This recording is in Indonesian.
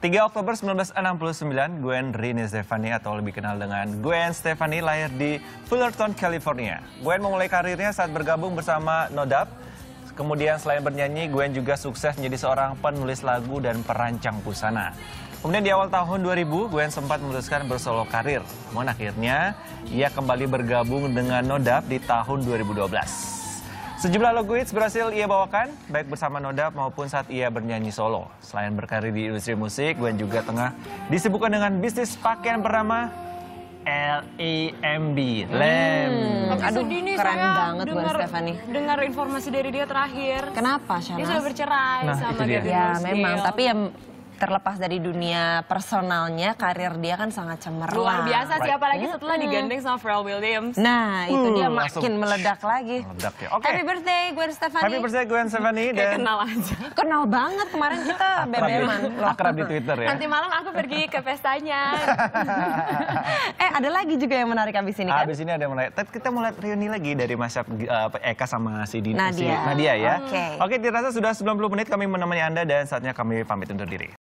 3 Oktober 1969, Gwen Rini Stefani atau lebih kenal dengan Gwen Stefani lahir di Fullerton, California. Gwen memulai karirnya saat bergabung bersama No Doubt. Kemudian selain bernyanyi, Gwen juga sukses menjadi seorang penulis lagu dan perancang busana. Kemudian di awal tahun 2000, Gwen sempat memutuskan bersolo karir. Namun akhirnya, ia kembali bergabung dengan No Doubt di tahun 2012. Sejumlah lagu hits berhasil ia bawakan, baik bersama No Doubt maupun saat ia bernyanyi solo. Selain berkarir di industri musik, Gwen juga tengah disibukkan dengan bisnis pakaian bernama LEMB. Aduh, keren banget Gwen Stefani. Dengar informasi dari dia terakhir. Kenapa, Shanas? Dia sudah bercerai sama Gavin Ya, Rossdale. memang. Tapi yang terlepas dari dunia personalnya, karir dia kan sangat cemerlang. Luar biasa, siapa lagi setelah digandeng sama Pharrell Williams. Nah, itu dia langsung makin meledak lagi. Meledak ya. Oke. Happy birthday Gwen Stefani. Happy birthday Gwen Stefani. Kayak Dan kenal aja. Kenal banget kemarin kita BBM-an. akrab di Twitter ya. Nanti malam aku pergi ke pestanya. Ada lagi juga yang menarik abis ini kan? Abis ini ada mulai, kita mulai reuni lagi dari mashup Eka sama si Nadia. Nadia ya. Oke. Oke, dirasa sudah 90 menit kami menemani Anda dan saatnya kami pamit undur diri.